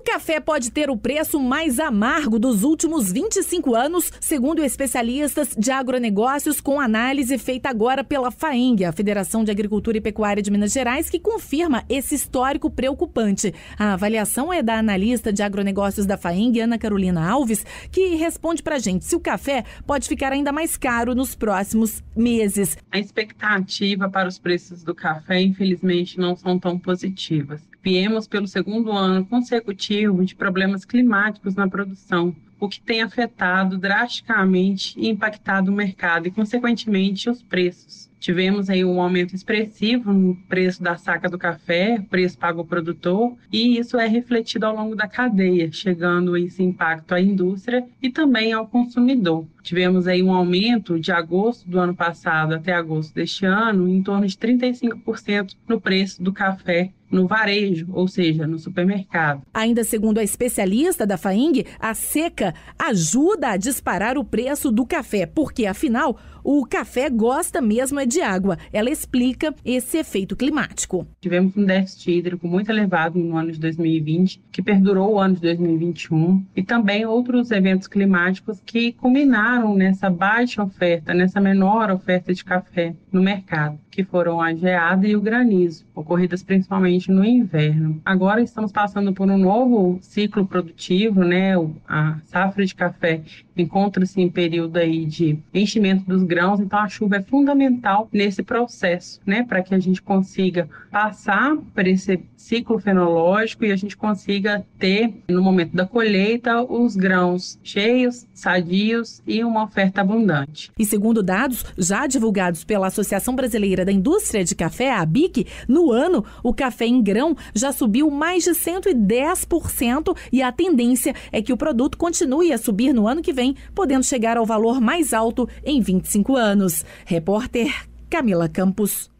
café pode ter o preço mais amargo dos últimos 25 anos, segundo especialistas de agronegócios, com análise feita agora pela FAENG, a Federação de Agricultura e Pecuária de Minas Gerais, que confirma esse histórico preocupante. A avaliação é da analista de agronegócios da FAENG, Ana Carolina Alves, que responde pra gente se o café pode ficar ainda mais caro nos próximos meses. A expectativa para os preços do café, infelizmente, não são tão positivas. Viemos pelo segundo ano consecutivo de problemas climáticos na produção, o que tem afetado drasticamente e impactado o mercado e, consequentemente, os preços. Tivemos aí um aumento expressivo no preço da saca do café, preço pago ao produtor, e isso é refletido ao longo da cadeia, chegando esse impacto à indústria e também ao consumidor. Tivemos aí um aumento de agosto do ano passado até agosto deste ano, em torno de 35% no preço do café no varejo, ou seja, no supermercado. Ainda segundo a especialista da FAENG, a seca ajuda a disparar o preço do café, porque afinal o café gosta mesmo de água. Ela explica esse efeito climático. Tivemos um déficit hídrico muito elevado no ano de 2020, que perdurou o ano de 2021, e também outros eventos climáticos que culminaram nessa baixa oferta, nessa menor oferta de café no mercado, que foram a geada e o granizo, ocorridas principalmente no inverno. Agora estamos passando por um novo ciclo produtivo, né? A safra de café encontra-se em período aí de enchimento dos grãos, então a chuva é fundamental nesse processo, né? Para que a gente consiga passar por esse ciclo fenológico e a gente consiga ter, no momento da colheita, os grãos cheios, sadios e uma oferta abundante. E segundo dados já divulgados pela Associação Brasileira da Indústria de Café, a ABIC, no ano o café em grão já subiu mais de 110% e a tendência é que o produto continue a subir no ano que vem, podendo chegar ao valor mais alto em 25 anos. Repórter Camila Campos.